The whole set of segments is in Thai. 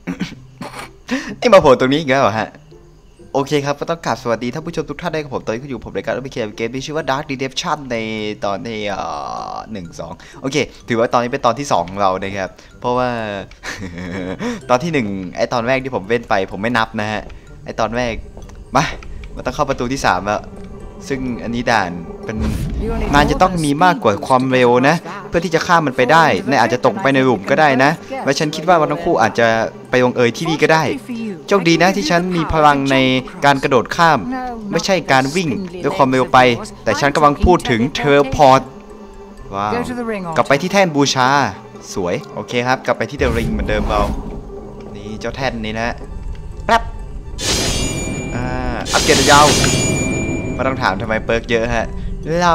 ไอ้มาโผล่ตรงนี้อีกแล้วเหรอฮะโอเคครับก็ต้องกราบสวัสดีท่านผู้ชมทุกท่านด้วยกับผมตอนนี้ก็อยู่ผมในการเล่นเกมที่ชื่อว่า Dark Redemption ในตอนที่1-2โอเคถือว่าตอนนี้เป็นตอนที่2ของเรานะครับเพราะว่า ตอนที่1ไอตอนแรกที่ผมเล่นไปผมไม่นับนะฮะไอตอนแรกมันต้องเข้าประตูที่3แล้วซึ่งอันนี้ด่านเป็นนานจะต้องมีมากกว่าความเร็วนะเพื่อที่จะข้ามมันไปได้นายอาจจะตกไปในหลุมก็ได้นะและฉันคิดว่าวันทั้งคู่อาจจะไปลงเอยที่นี่ก็ได้โชคดีนะที่ฉันมีพลังในการกระโดดข้ามไม่ใช่การวิ่งด้วยความเร็วไปแต่ฉันกำลังพูดถึงเทเลพอร์ตว้าวกลับไปที่แท่นบูชาสวยโอเคครับกลับไปที่เดอะริงเหมือนเดิมเรานี่เจ้าแท่นนี้นะแป๊บอัปเกรดยาวไม่ต้องถามทำไมเปิร์กเยอะฮะเรา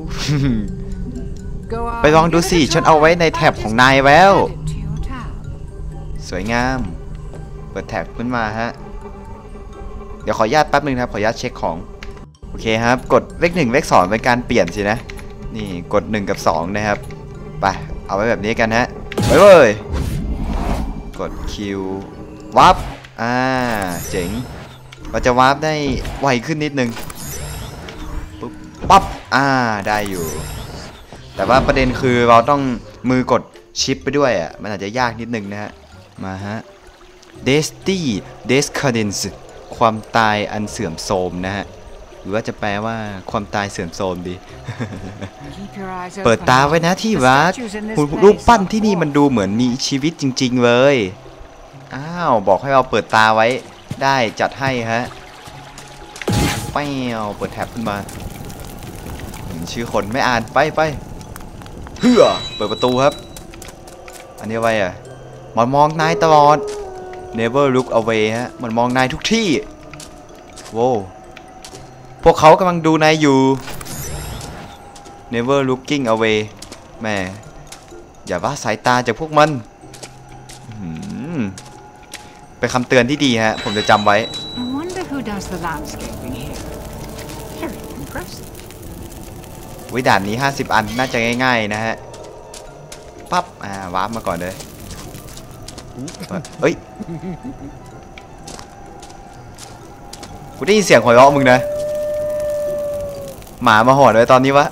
ไปลองดูสิฉันเอาไว้ในแท็บของนายแล้วสวยงามเปิดแท็บขึ้นมาฮะเดี๋ยวขออนุญาตแป๊บนึงครับขออนุญาตเช็คของโอเคครับกดเลข1เลข2เป็นการเปลี่ยนสินะนี่กด1กับ2นะครับไปเอาไว้แบบนี้กันฮะไปเลยกดคิววาร์ปเจ๋งเราจะวาร์ปได้ไวขึ้นนิดนึงปุ๊บปั๊บได้อยู่แต่ว่าประเด็นคือเราต้องมือกดชิปไปด้วยมันอาจจะยากนิดนึงนะฮะมาฮะ Descendence ความตายอันเสื่อมโทรมนะฮะหรือว่าจะแปลว่าความตายเสื่อมโทรมดี เปิดตาไว้นะที่รักรูปปั้นที่นี่มันดูเหมือนมีชีวิตจริงๆเลยบอกให้เราเปิดตาไว้ได้จัดให้ฮะเปิดแท็บขึ้นมาชื่อคนไม่อ่านไปเพื่อเปิดประตูครับอันนี้ไว้มันมองนายตลอด never look away ฮะมันมองนายทุกที่โว้พวกเขากำลังดูนายอยู่ never looking away แม่อย่าว่าสายตาจากพวกมันเป็นคำเตือนที่ดีฮะผมจะจำไว้วิด่านนี้50อันน่าจะง่ายๆนะฮะปั๊บวาร์ปมาก่อนเลยเฮ้ยกูได้ยินเสียงหัวเราะมึงนะหมามาหอนเลยตอนนี้วะ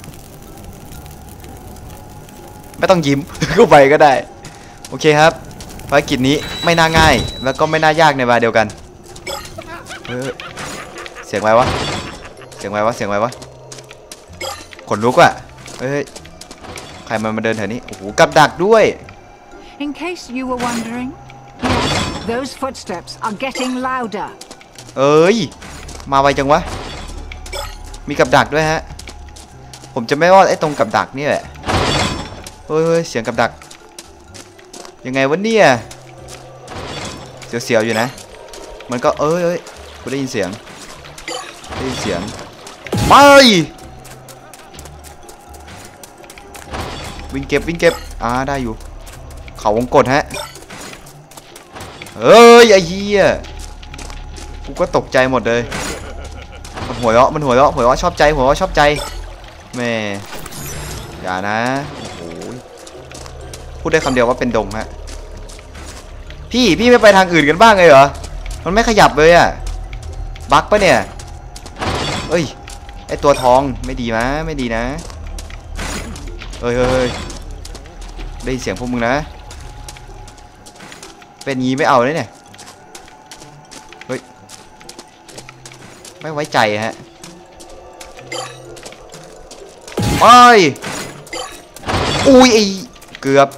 ไม่ต้องยิ้ม ก็ไปก็ได้โอเคครับภารกิจนี้ไม่น่าง่ายแล้วก็ไม่น่ายากในเวลาเดียวกันเสียงอะไรวะเสียงอะไรวะขนลุกอ่ะเฮ้ยใครมาเดินแถวนี้โอ้โหกับดักด้วย In case you were wondering, yes, those footsteps are getting louder. มาไวจังวะมีกับดักด้วยฮะผมจะไม่รอดไอ้ตรงกับดักนี่แหละเฮ้ยเสียงกับดักยังไงวะเนี่ยเสียวๆอยู่นะมันก็กูได้ยินเสียงไปวิ่งเก็บได้อยู่เขาวงกดฮะไอ้เหี้ยกูก็ตกใจหมดเลยมันหัวเราะชอบใจแม่อย่านะโอ้โหพูดได้คำเดียวว่าเป็นดงฮะพี่ไม่ไปทางอื่นกันบ้างเลยเหรอมันไม่ขยับเลยบั๊กปะเนี่ยไอตัวทองไม่ดีนะเฮ้ยได้เสียงพวกมึงนะเป็นงี้ไม่เอาเลยเนี่ยเฮ้ยไม่ไว้ใจฮะอุ้ยไอเกือบ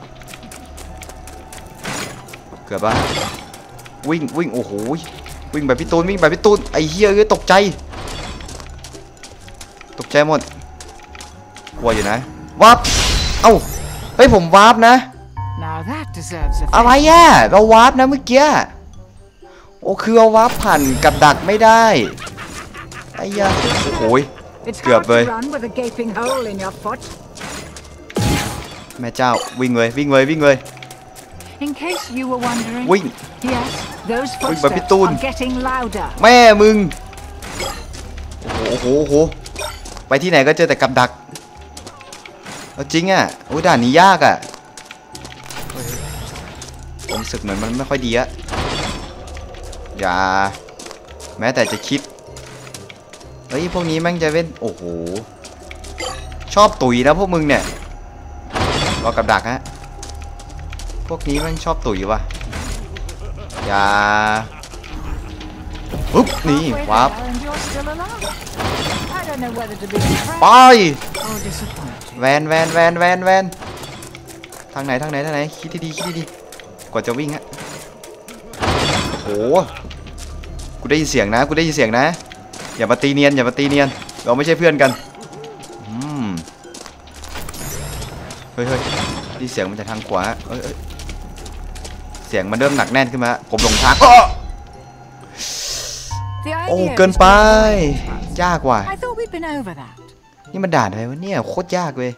ปะวิ่งโอ้โหวิ่งแบบพี่ตูนไอเฮียตกใจหมดกลัวอยู่นะวาร์ปเฮ้ยผมวาร์ปนะอะไรเราวาร์ปนะเมื่อกี้คือเราวาร์ปผ่านกับดักไม่ได้ไอ้ยาโอ้ยเกือบเลยแม่เจ้าวิ่งเลยวิ่งแบบพี่ตูนแม่มึงโอ้โหไปที่ไหนก็เจอแต่กับดักจริงด่านนี้ยากผมรู้สึกเหมือนมันไม่ค่อยดีอะอย่าแม้แต่จะคิดเฮ้ยพวกนี้แม่งจะเล่นโอ้โหชอบตุ๋ยนะพวกมึงเนี่ยรอกับดักฮะพวกนี้แม่งชอบตุ๋ยวะอย่าปุ๊บนี่วับไปแวนทางไหนคิดดีกว่าจะวิ่งฮะโอ้กูได้ยินเสียงนะอย่ามาตีเนียนเราไม่ใช่เพื่อนกันเฮ้ยนี่เสียงมันจะทางขวาเสียงมันเริ่มหนักแน่นขึ้นมาผมหลงทางโอ้เกินไปยากว่ะนี่มันด่านอะไรวะเนี่ยโคตรยากเลย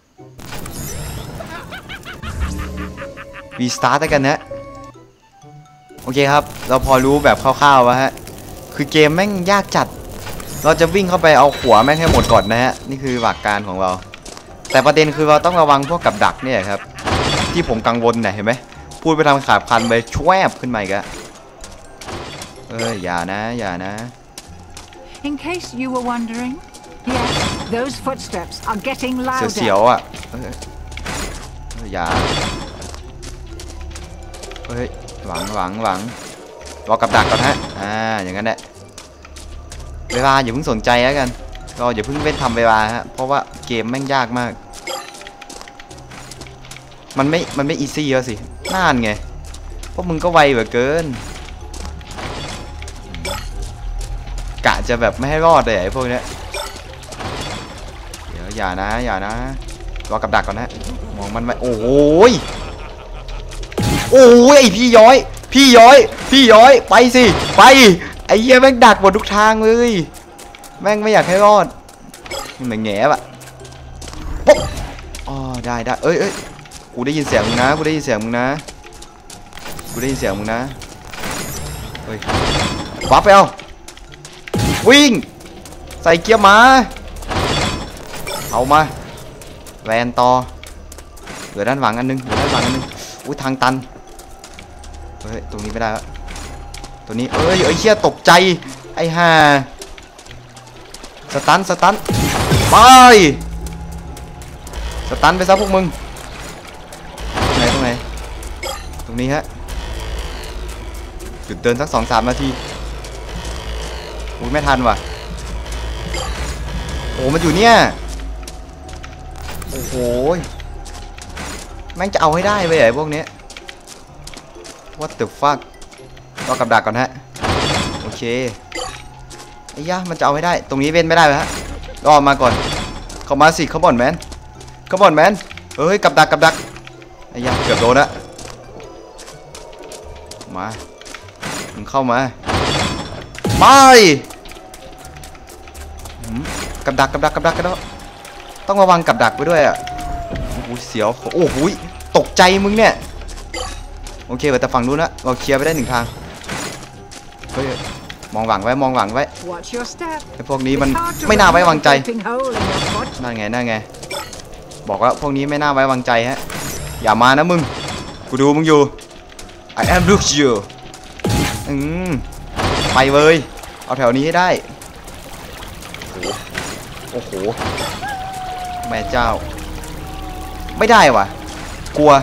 รีสตาร์ทกันนะโอเคครับเราพอรู้แบบคร่าวๆวะฮะคือเกมแม่งยากจัดเราจะวิ่งเข้าไปเอาขวาแม่งให้หมดก่อนนะฮะนี่คือหลักการของเราแต่ประเด็นคือเราต้องระวังพวกกับดักเนี่ยครับที่ผมกังวลเนี่ยเห็นไหมพูดไปทำขาดพันไปแชวบขึ้นมาอีกอะอย่านะ In case you were wondering, yes, those footsteps are getting louder. เสียวๆอ่ะอย่าหวังรอกับดักก่อนฮะอย่างนั้นแหละเวลาอย่าเพิ่งสนใจแล้วกันเราอย่าเพิ่งเล่นทำเวลาฮะเพราะว่าเกมแม่งยากมากมันไม่อีซี่แล้วสิน่านไงพวกมึงก็ไวเหลือเกินกะจะแบบไม่ให้รอดเลยไอ้พวกเนี้ยเดี๋ยวอย่านะรอกับดักก่อนนะมองมันไว้โอ้ยไอพี่ย้อยไปสิไปไอ้เหี้ยแม่งดักหมดทุกทางเลยแม่งไม่อยากให้รอดมันแง่แบบปุ๊บได้เอ้ยกูได้ยินเสียงมึงนะเฮ้ยวับไปวิ่งใส่เกียร์มาเอามาแวนต่อเหลือด้านหลังอันนึงอุ้ยทางตันเฮ้ยตรงนี้ไม่ได้แล้วตัวนี้เชี่ยตกใจไอ้ห่าสตันไปสตันไปซะพวกมึงตรงไหนตรงนี้ฮะหยุดเดินสัก 2-3 นาทีอุ้ยไม่ทันว่ะโอ้มันอยู่เนี่ยโอ้โหแม่งจะเอาให้ได้ไปไอ้พวกนี้ What the fuck รอกับดักก่อนฮะโอเคไอ้ย่ามันจะเอาให้ได้ตรงนี้เว้นไม่ได้ไหมฮะรอมาก่อนเข้ามาสิเขาบ่อนแมนกับดักไอ้ย่าเกือบโดนละมามึงเข้ามาไปกับดักกันแล้วต้องระวังกับดักไปด้วยอ่ะโอ้โหเสียวโอ้โหตกใจมึงเนี่ยโอเคแต่ฝั่งนู้นนะเราเคลียร์ไปได้1 ทางเฮ้ยมองหลังไว้ไอ้พวกนี้มันไม่น่าไว้วางใจนั่นไงบอกว่าพวกนี้ไม่น่าไว้วางใจฮะอย่ามานะมึงกูดูมึงอยู่ I am look you ไปเลยเอาแถวนี้ให้ได้โอ้โหแม่เจ้าไม่ได้ว่ะกลัว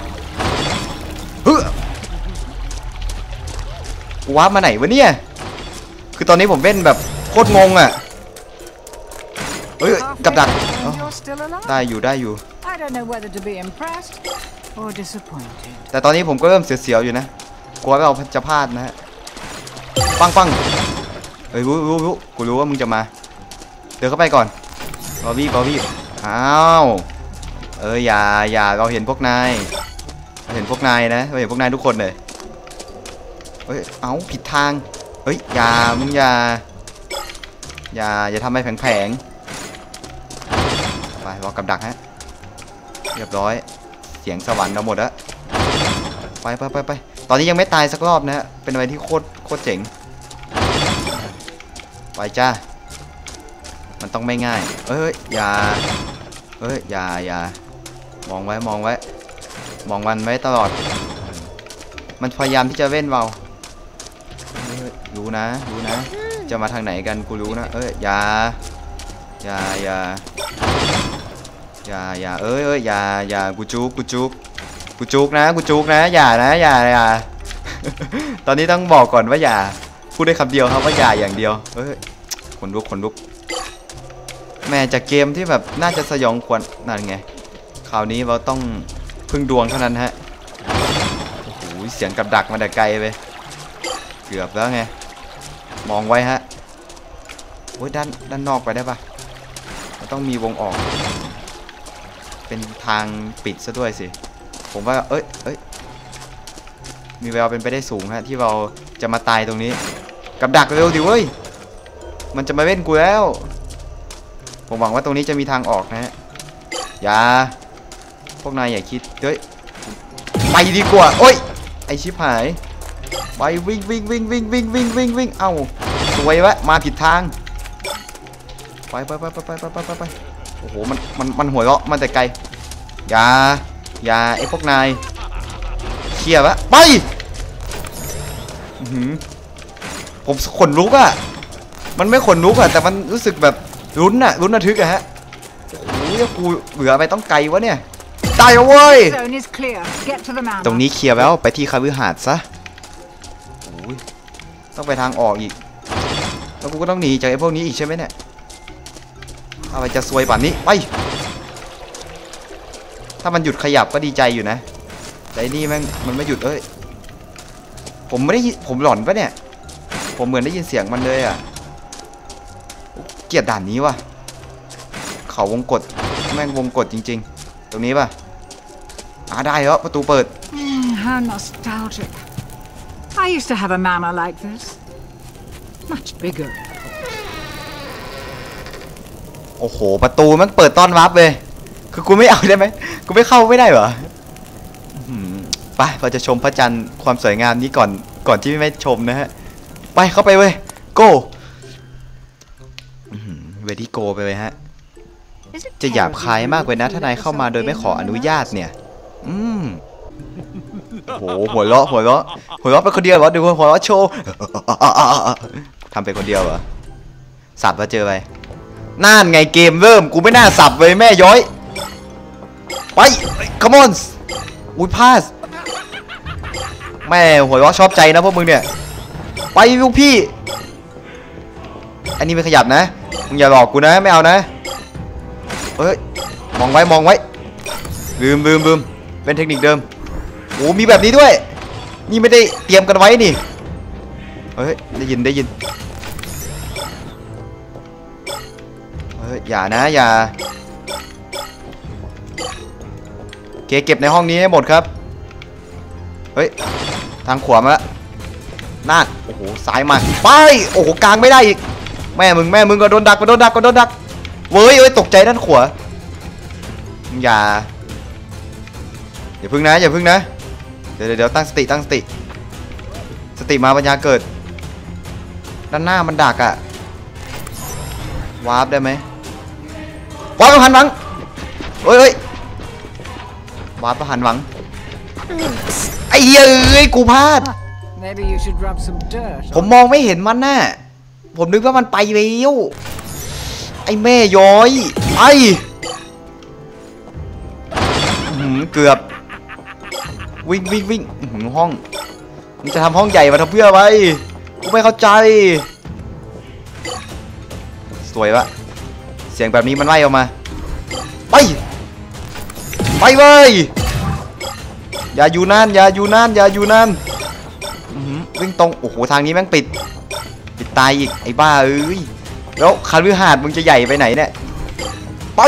กูว้ามาไหนวะเนี่ยคือตอนนี้ผมเล่นแบบโคตรงงอ่ะกับดักได้อยู่แต่ตอนนี้ผมก็เริ่มเสียวๆอยู่นะกลัวเราจะพลาดนะฮะปังรู้กูรู้ว่ามึงจะมาเดินเข้าไปก่อนบอบี้อ้าวอย่าเราเห็นพวกนายนะเราเห็นพวกนายทุกคนเลยผิดทางมึงอย่าทำอะไรแผลงไปรอกับดักฮะเรียบร้อยเสียงสวรรค์เราหมดแล้วไปตอนนี้ยังไม่ตายสักรอบนะเป็นอะไรที่โคตรเจ๋งไปจ้ามันต้องไม่ง่ายอย่ามองไว้มองมันไว้ตลอดมันพยายามที่จะเว้นเรารู้นะจะมาทางไหนกันกูรู้นะอย่าอย่ากูจุกนะอย่าตอนนี้ต้องบอกก่อนว่าอย่าพูดได้คำเดียวครับว่าอย่าอย่างเดียวขนลุกแม่จากเกมที่แบบน่าจะสยองขวัญนั่นไงคราวนี้เราต้องพึ่งดวงเท่านั้นฮะโอ้โหเสียงกับดักมาแต่ไกลไปเกือบแล้วไงมองไว้ฮะโอ้ยด้านนอกไปได้ปะมันต้องมีวงออกเป็นทางปิดซะด้วยสิผมว่าเอ้ยมีแววเป็นไปได้สูงฮะที่เราจะมาตายตรงนี้กับดักเร็วดิเว้ยมันจะมาเว้นกูแล้วผมหวังว่าตรงนี้จะมีทางออกนะฮะอย่าพวกนายอย่าคิดไปดีกว่าโอ้ยไอชิบหายไปวิ่งเอ้าสวยวะมาผิดทางไปโอ้โหมันหัวเราะมันแต่ไกลอย่าไอพวกนายเขี่ยวะไปผมขนลุกอะมันไม่ขนลุกอะแต่มันรู้สึกแบบลุ้นระทึกอะฮะโอ้ยกูเบื่อไปต้องไกลวะเนี่ยตายเว้ยตรงนี้เคลียร์แล้วไปที่คฤหาสน์ซะโอ้ยต้องไปทางออกอีกแล้วกูก็ต้องหนีจากไอ้พวกนี้อีกใช่ไหมเนี่ยอะไรจะซวยป่านนี้ไปถ้ามันหยุดขยับก็ดีใจอยู่นะแต่นี่มันไม่หยุดผมไม่ได้ผมหลอนปะเนี่ยผมเหมือนได้ยินเสียงมันเลยอ่ะเกลียดด่านนี้ว่ะเขาวงกฏแม่งวงกฏจริงๆตรงนี้ป่ะได้แล้วประตูเปิด How nostalgic. I used to have a manor like this. Much bigger. โอ้โหประตูมันเปิดต้อนรับเลยคือกูไม่เอาได้ไหมกูไม่เข้าไม่ได้เหรอไปเราจะชมพระจันทร์ความสวยงามนี้ก่อนที่ไม่ชมนะฮะไปเข้าไปเว้ยโก้เวดี้โกไปเลยฮะจะหยาบคายมากเลยนะถ้านายเข้ามาโดยไม่ขออนุญาตเนี่ยโหหัวเราะเป็นคนเดียวเหรอดูหัวเราะโชว์ทำเป็นคนเดียวเหรอสับแล้วเจอไปน่านไงเกมเริ่มกูไม่น่าสับเลยแม่ย้อยไปคอมมอนอุ้ยพลาดแม่หัวเราะชอบใจนะพวกมึงเนี่ยไปลูกพี่อันนี้ไม่ขยับนะมึงอย่าหลอกกูนะไม่เอานะมองไว้ลืมเป็นเทคนิคเดิมโอ้มีแบบนี้ด้วยนี่ไม่ได้เตรียมกันไว้นี่ได้ยินอย่านะอย่าเก็บในห้องนี้ให้หมดครับทางขวามาแล้วน่าโอ้โหซ้ายมาไปโอ้โหกลางไม่ได้อีกแม่มึงก็โดนดักเว้ยตกใจด้านขวาอย่าพึ่งนะเดี๋ยวตั้งสติมาปัญญาเกิดด้านหน้ามันดักอะวาร์ปได้ไหมวาร์ปหันหวังวาร์ปหันหวังไอ้เอ้ยกูพลาดผมมองไม่เห็นมันน่ะผมนึกว่ามันไปแล้วไอ้แม่ย้อยไอ้เกือบวิ่งห้องมึงจะทำห้องใหญ่มาทำเพื่ออะไรกูไม่เข้าใจสวยปะเสียงแบบนี้มันไล่ออกมาไปเว้ยอย่าอยู่นานวิ่งตรงโอ้โหทางนี้แม่งปิดตายอีกไอ้บ้าเอ้ยแล้วคฤหาสน์มึงจะใหญ่ไปไหนเนี่ยไป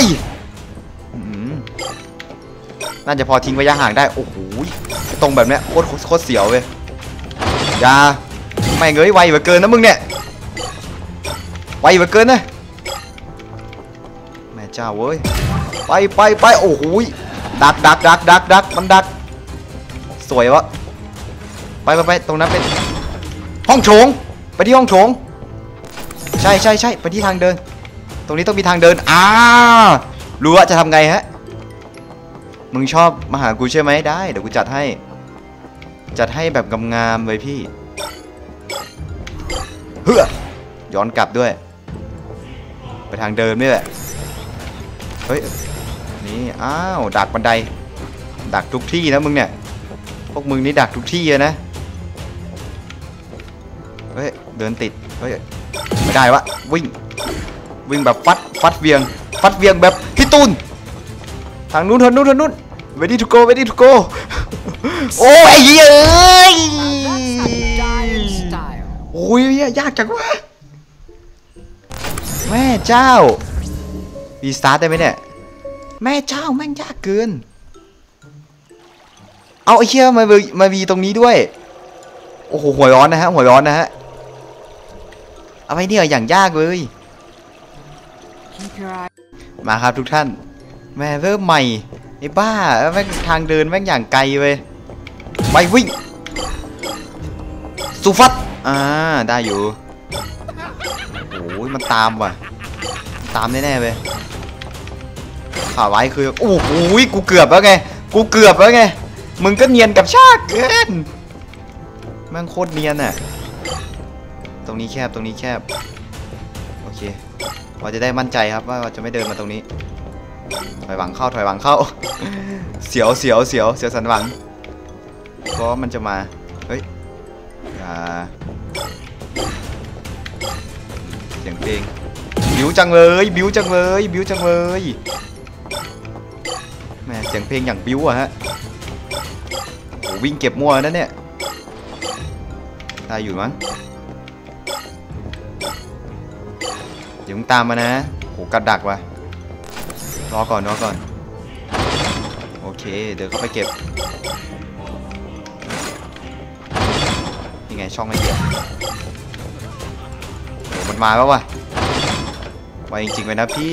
น่าจะพอทิ้งระยะห่างได้โอ้โหตรงแบบเนี้ยโคตรเสียวเลยอย่าไม่เงยไวเหลือเกินนะมึงเนี่ยไวเหลือเกินนะแม่เจ้าเว้ยไปโอ้โหดักมันดักสวยวะไปตรงนั้นเป็นห้องโถงไปที่ห้องโถงใช่ไปที่ทางเดินตรงนี้ต้องมีทางเดินรู้ว่าจะทำไงฮะมึงชอบมาหากูใช่ไหมได้เดี๋ยวกูจัดให้จัดให้แบบงามๆเลยพี่เฮ้อย้อนกลับด้วยไปทางเดิมนี่แหละเฮ้ยนี่อ้าวดักบันไดดักทุกที่นะมึงเนี่ยพวกมึงนี่ดักทุกที่เลยนะเฮ้ยเดินติดเฮ้ยไม่ได้วะวิ่งแบบฟัดเวียงแบบพี่ตูนทางนู้นready to go โอ้ยเอ้ยโอ้ยยากจังวะแม่เจ้ารีสตาร์ทได้ไหมเนี่ยแม่เจ้าแม่งยากเกินเอาไอ้เชี่ยมาวีตรงนี้ด้วยโอ้โหหัวร้อนนะฮะอะไรเนี่ยอย่างยากเลยมาครับทุกท่านแม่เริ่มใหม่ไอ้บ้าแม่งทางเดินแม่งอย่างไกลเลยไปวิ่งสุฟัดได้อยู่โอ้ยมันตามว่ะตามแน่ๆเลยข่าวไว้คือโอ้โหกูเกือบแล้วไงมึงก็เนียนกับชาติเกินแม่งโคตรเนียนอ่ะตรงนี้แคบโอเคเราจะได้มั่นใจครับว่าเราจะไม่เดินมาตรงนี้ถอยหลังเข้าเสียวสันหลังเพราะมันจะมาเฮ้ยอย่าเสียงเพลงบิ้วจังเลยแม่เสียงเพลงอย่างบิ้วอะฮะโอ้วิ่งเก็บมั่วนั่นเนี่ยได้อยู่มั้งเดี๋ยวมึงตามมานะโหกับดักว่ะรอก่อนโอเคเดี๋ยวเข้าไปเก็บยังไงช่องไม่เยอะโหมันมาแล้ววะไวจริงๆเลยนะพี่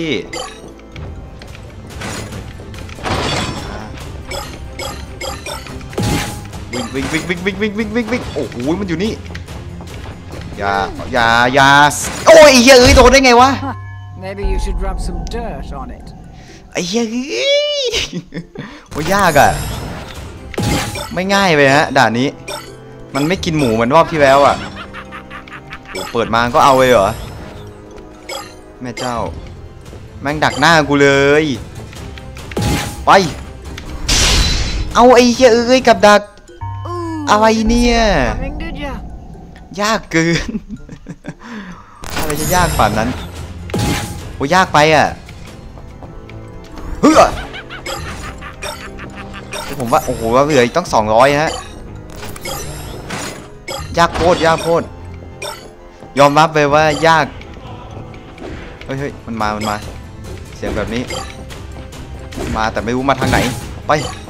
วิ่งโอ้โหมันอยู่นี่อย่าโอ้ยเฮ้ยโดนได้ไงวะ Maybe you should rub some dirt on it. ไอ้เฮ้ยโอ้ยากอ่ะไม่ง่ายเลยฮะด่านนี้มันไม่กินหมูเหมือนรอบที่แล้วอ่ะโอ้เปิดมาก็เอาเลยเหรอแม่เจ้าแม่งดักหน้ากูเลยไปเอาไอ้เฮ้ยกับดักอะไรเนี่ยยากเกินอะไรจะยากป่านนั้นโอ้ยากไปอ่ะเฮ้ยผมว่าโอ้โหว่าเหลืออีกต้อง200ฮะยากโคตรยอมรับเลยว่ายากเฮ้ยมันมาเสียงแบบนี้มาแต่ไม่รู้มาทางไหนไป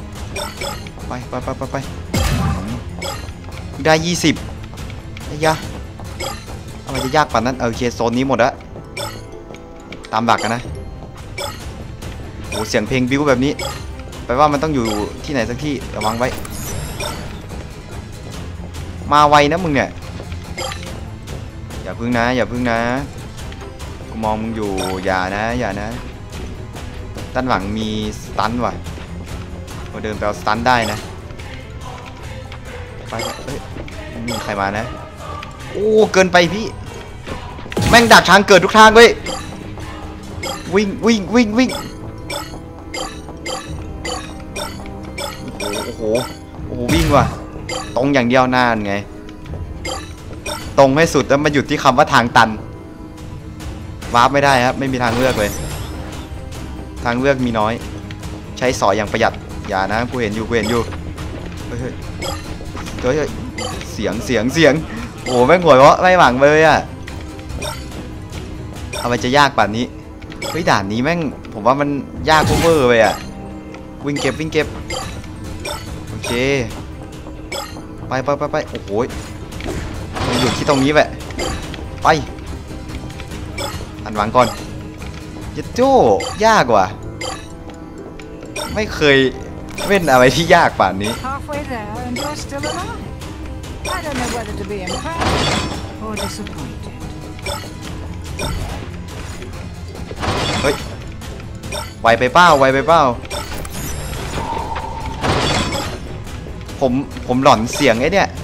ได้20ไอ้ยะอะไรจะยากป่านนั้นโอเคโซนนี้หมดละตามหลักกันนะโอ้เสียงเพลงบิ้วแบบนี้แปลว่ามันต้องอยู่ที่ไหนสักที่ระวังไว้มาไวนะมึงเนี่ยอย่าพึ่งนะกูมองมึงอยู่อย่านะด้านหลังมีสตันว่ะเราเดินไปเอาสตันได้นะไปเฮ้ยมีใครมานะโอ้เกินไปพี่แม่งดักทางเกิดทุกทางเว้ยวิ่งโอ้โหวิ่งว่ะตรงอย่างเดียวนานไงตรงให้สุดแล้วมาหยุดที่คำว่าทางตันวาร์ปไม่ได้ครับไม่มีทางเลือกเลยทางเลือกมีน้อยใช้สอยอย่างประหยัดอย่านะกูเห็นอยู่เฮ้ยเสียงโอ้แม่งหัวเราะไม่หวังเลยอ่ะเอาไปจะยากป่านนี้เฮ้ยด่านนี้แม่งผมว่ามันยากเวอร์เลยอ่ะวิ่งเก็บโอเคไปโอ้โหมันอยู่ที่ตรงนี้แหละไปอันหวังก่อนยัดโจ้ยากว่ะไม่เคยเล่นอะไรที่ยากป่านนี้ Halfway there and you're still alive. I don't know whether to be impressed or disappointed. เฮ้ยไวไปเปล่าผมหลอนเสียงไอ้เนี่ย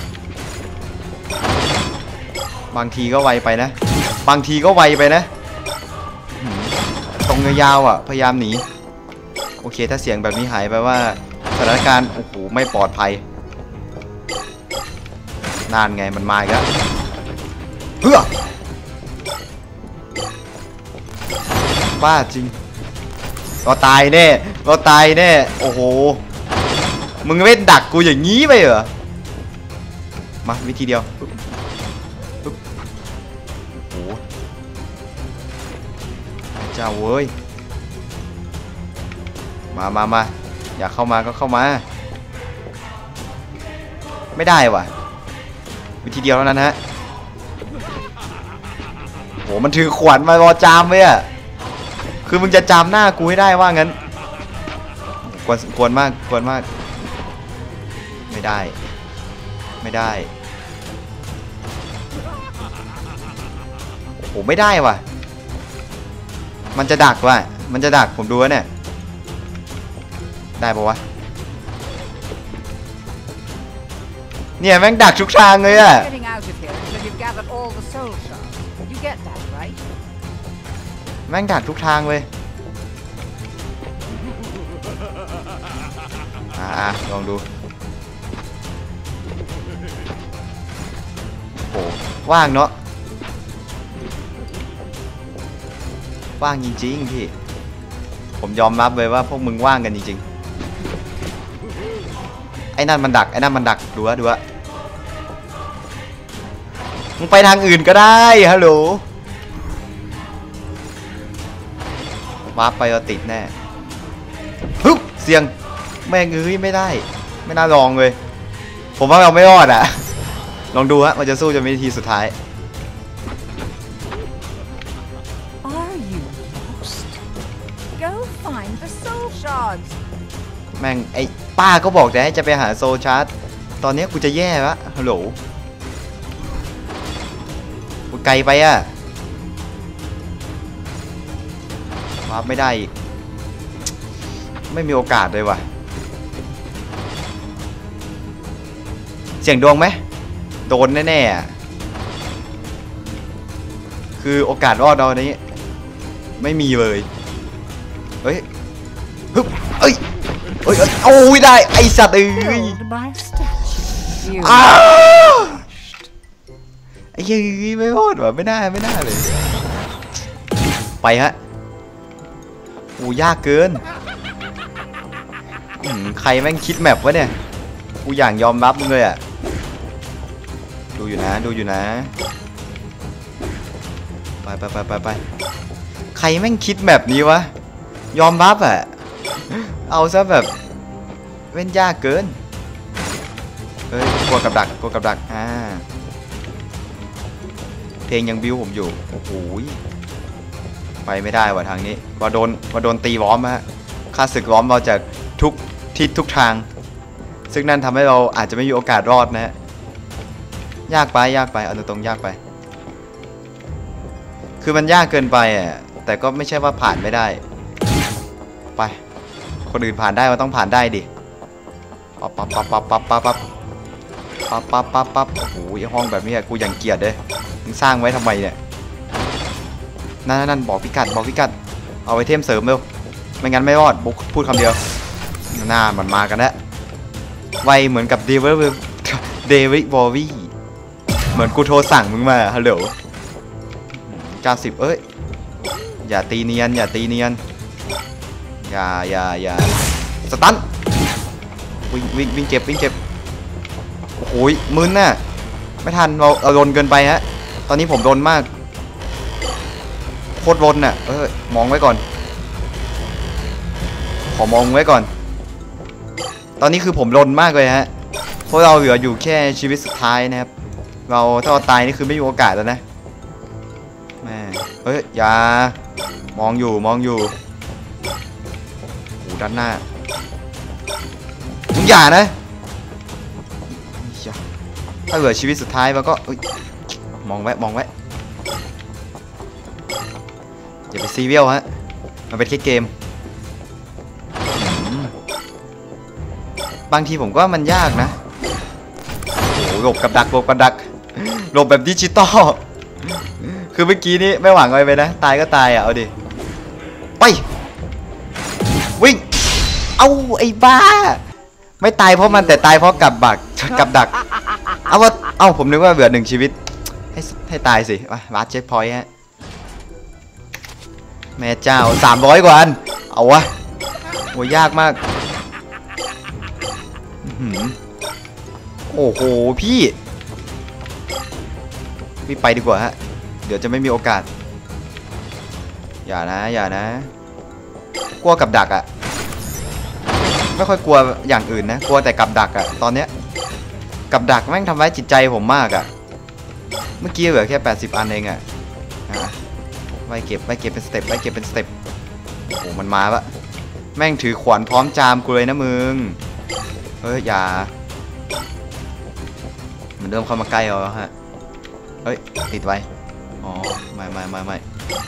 บางทีก็ไวไปนะบางทีก็ไวไปนะตรงยาวๆอ่ะพยายามหนีโอเคถ้าเสียงแบบนี้หายไปว่าสถานการณ์โอ้โหไม่ปลอดภัยนานไงมันมาอีกแล้วเฮ้อบ้าจริงเราตายแน่เราตายแน่โอ้โหมึงเล่นดักกูอย่างนี้ไปเหรอมาวิธีเดียวโอ้โหเจ้าเว้ยมาอยากเข้ามาก็เข้ามาไม่ได้ว่ะวิธีเดียวเท่านั้นฮะโหมันถือขวานมารอจามไว้อะคือมึงจะจามหน้ากูให้ได้ว่างั้นกวนมากไม่ได้โอ้ไม่ได้ว่ะมันจะดักว่ะมันจะดักผมดูแล้วเนี่ยได้ปะวะเนี่ยแม่งดักทุกทางเลยอะแม่งดักทุกทางเลยลองดูโอ้ว่างเนาะว่างจริงๆพี่ผมยอมรับเลยว่าพวกมึงว่างกันจริงๆไอ้นั่นมันดักดูวะมึงไปทางอื่นก็ได้ฮัลโหลวาร์ปไปก็ติดแน่ฮึบเสียงแม่งไม่ได้ไม่น่าลองเลยผมว่าเราไม่รอดอ่ะลองดูฮะมันจะสู้จนวินาทีสุดท้ายแม่งไอ้ป้าก็บอกแต่ให้จะไปหาโซชาร์ตตอนนี้กูจะแย่ละฮัลโหลกูไกลไปอ่ะวาร์ปไม่ได้อีกไม่มีโอกาสเลยว่ะเสี่ยงดวงไหมโดนแน่ๆคือโอกาสรอดเรานี้ไม่มีเลยเฮ้ยฮึบเอ้ยโอ้ยได้ไอสัตว์ไอ้ยังไม่รอดว่ะไม่ได้เลยไปฮะโอ้ยากเกินใครแม่งคิดแมปวะเนี่ยกูอย่างยอมรับมึงเลยอ่ะดูอยู่นะไปใครแม่งคิดแมปนี้วะยอมรับอ่ะเอาซะแบบเว้นยากเกินเฮ้ยกลัวกับดักเพลงยังบิ้วผมอยู่โอ้โหไปไม่ได้ว่ะทางนี้ว่าโดนตีล้อมฮะค่าศึกล้อมเราจากทุกทิศทุกทางซึ่งนั่นทำให้เราอาจจะไม่มีโอกาสรอดนะฮะยากไปเอาตรงๆยากไปคือมันยากเกินไปอ่ะแต่ก็ไม่ใช่ว่าผ่านไม่ได้ไปคนอื่นผ่านได้มันต้องผ่านได้ดิปั๊บโอ้โหห้องแบบนี้กูอย่างเกลียดเลยมึงสร้างไว้ทำไมเนี่ยนั่นบอกพิกัดเอาไอเทมเสริมเร็วไม่งั้นไม่รอดบุ๊กพูดคำเดียวหน้ามันมากันแล้วไวเหมือนกับเดวิดบอวี่เหมือนกูโทรสั่งมึงมาฮัลโหล90เอ้ยอย่าตีเนียนอย่าสตันวิ่งเจ็บโอ้โหมึนน่ะไม่ทันเราโดนเกินไปฮะตอนนี้ผมโดนมากโคตรโดนน่ะมองไว้ก่อนขอมองไว้ก่อนตอนนี้คือผมโดนมากเลยฮะเพราะเราเหลืออยู่แค่ชีวิตสุดท้ายนะครับถ้าเราตายนี่คือไม่มีโอกาสแล้วนะแม่อย่ามองอยู่โอ้ด้านหน้ามึงอย่านะถ้าเหลือชีวิตสุดท้ายมันก็มองไว้อย่าไปซีเรียลฮะมันเป็นแค่เกมไปบางทีผมก็ว่ามันยากนะโอ้โหหลบกับดักหลบกับดักหลบแบบดิจิตอลคือเมื่อกี้นี้ไม่หวังอะไรไปนะตายก็ตายอ่ะเอาดิไปวิ่งเอาไอ้บ้าไม่ตายเพราะมันแต่ตายเพราะกับดักเอาผมนึกว่าเหลือ1ชีวิตให้ตายสิมาเช็คพอยต์ฮะแม่เจ้า300กว่าอันเอาวะโหยากมากโอ้โหพี่ไปดีกว่าฮะเดี๋ยวจะไม่มีโอกาสอย่านะกลัวกับดักอะไม่ค่อยกลัวอย่างอื่นนะกลัวแต่กับดักอะตอนเนี้ยกับดักแม่งทำร้ายจิตใจผมมากอะเมื่อกี้เหลือแค่80อันเองอะไว้เก็บเป็นสเต็ปโอ้โหมันมาปะแม่งถือขวานพร้อมจามกูเลยนะมึงเฮ้ยอย่ามันเริ่มเข้ามาใกล้เราแล้วฮะเฮ้ยติดไว้อ๋อไม่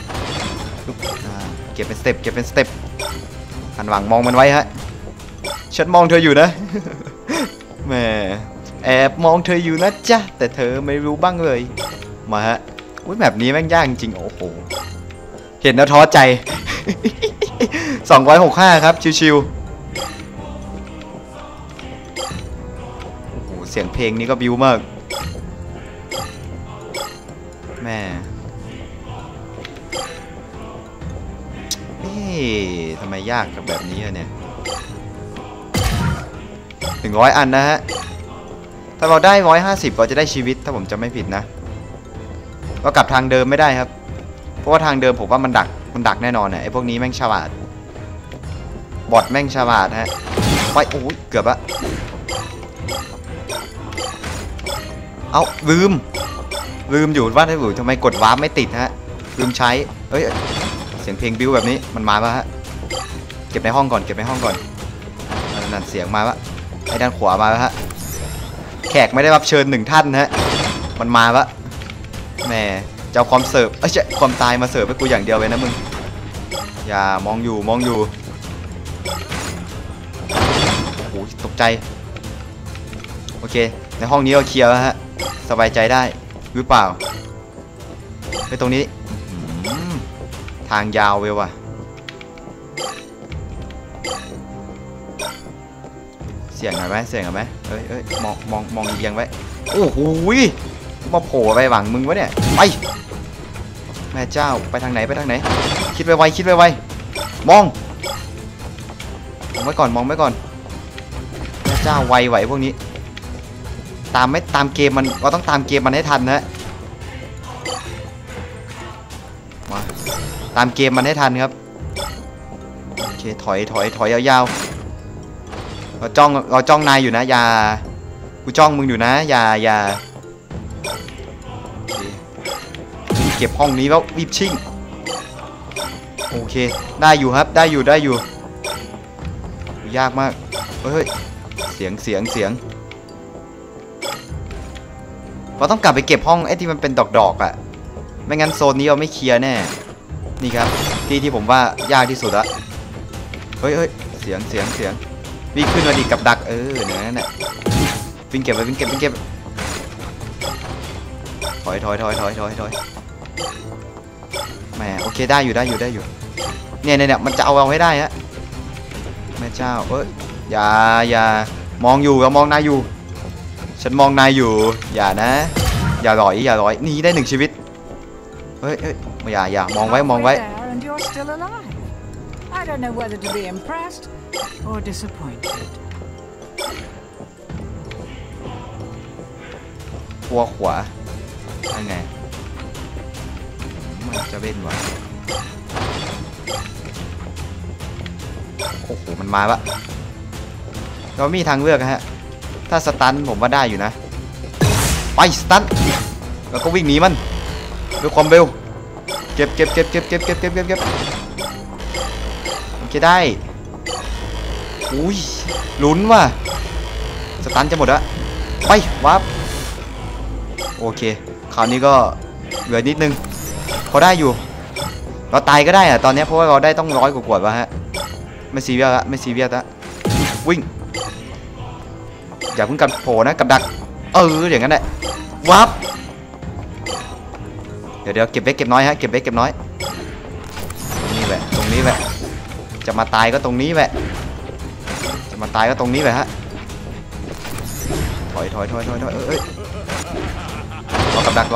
เก็บเป็นสเต็ปหันหลังมองมันไว้ฮะฉันมองเธออยู่นะแหมแอบมองเธออยู่นะจ๊ะแต่เธอไม่รู้บ้างเลยมาฮะอุ้ยแบบนี้แม่งยากจริงโอ้โหเห็นแล้วท้อใจ265ครับชิวๆโอ้โหเสียงเพลงนี้ก็บิ้วมากแม่ทำไมยากกับแบบนี้เนี่ย100อันนะฮะถ้าเราได้150เราจะได้ชีวิตถ้าผมจำไม่ผิดนะเรากลับทางเดิมไม่ได้ครับเพราะว่าทางเดิมผมว่ามันดักแน่นอนเนี่ยไอ้พวกนี้แม่งฉลาดบอทแม่งฉลาดฮะไปโอ้ยเกือบอะเอาลืมอยู่ว่าได้หรือทำไมกดวาร์ปไม่ติดฮะลืมใช้เอ้ยเสียงเพลงบิ้วแบบนี้มันมาปะฮะเก็บในห้องก่อนนั่นเสียงมาปะไอ้ด้านขวามาปะฮะแขกไม่ได้รับเชิญ1ท่านฮะมันมาปะแหมจะเอาความเสิร์ฟใช่ความตายมาเสิร์ฟให้กูอย่างเดียวเลยนะมึงอย่ามองอยู่โอ้โหตกใจโอเคในห้องนี้เราเคลียร์แล้วฮะสบายใจได้หรือเปล่าไปตรงนี้ทางยาวเว้ยว่ะเสียงหน่อยไหมเอ้ยมองเอียงไว้โอ้โหมาโผล่ไปหวังมึงวะเนี่ยไปแม่เจ้าไปทางไหนคิดไวมองไว้ก่อนแม่เจ้าไวไหวพวกนี้ตามเกมมันเราต้องตามเกมมันให้ทันนะมาตามเกมมันให้ทันครับโอเคถอยยาวๆเราจ้องนายอยู่นะอย่ากูจ้องมึงอยู่นะอย่าเก็บห้องนี้แล้วรีบชิ่งโอเคได้อยู่ครับได้อยู่ยากมากเฮ้ยเสียงเราต้องกลับไปเก็บห้องไอ้ที่มันเป็นดอกอ่ะไม่งั้นโซนนี้เราไม่เคลียร์แน่นี่ครับที่ผมว่ายากที่สุดละเฮ้ยเสียงวิ่งขึ้นมาดิกับดักนั่นแหละวิ่งเก็บถอยแหมโอเคได้อยู่เนี่ยมันจะเอาให้ได้ฮะแม่เจ้าอย่ามองอยู่เรามองนายอยู่ฉันมองนายอยู่อย่านะอย่าลอยนี่ได้1ชีวิตเฮ้ยอย่ามองไว้กลัวขวายังไงมันจะเล่นวะโอ้โหมันมาปะเรามีทางเลือกฮะถ้าสตันผมว่าได้อยู่นะไปสตันแล้วก็วิ่งหนีมันด้วยความเร็วเก็บโอเคได้อุ้ยลุ้นว่ะสตันจะหมดแล้วไปวับโอเคคราวนี้ก็เหลือนิดนึงพอได้อยู่เราตายก็ได้อะตอนนี้เพราะว่าเราได้ต้อง100 กว่าๆวะฮะไม่ซีเรียสละวิ่งอย่าเพิ่งกันโผล่นะกับดักอย่างนั้นแหละวับเดี๋ยวเก็บเล็กเก็บน้อยฮะเก็บเล็กเก็บน้อยนี่แหละตรงนี้แหละจะมาตายก็ตรงนี้แหละจะมาตายก็ตรงนี้แหละฮะถอยรอกับดัก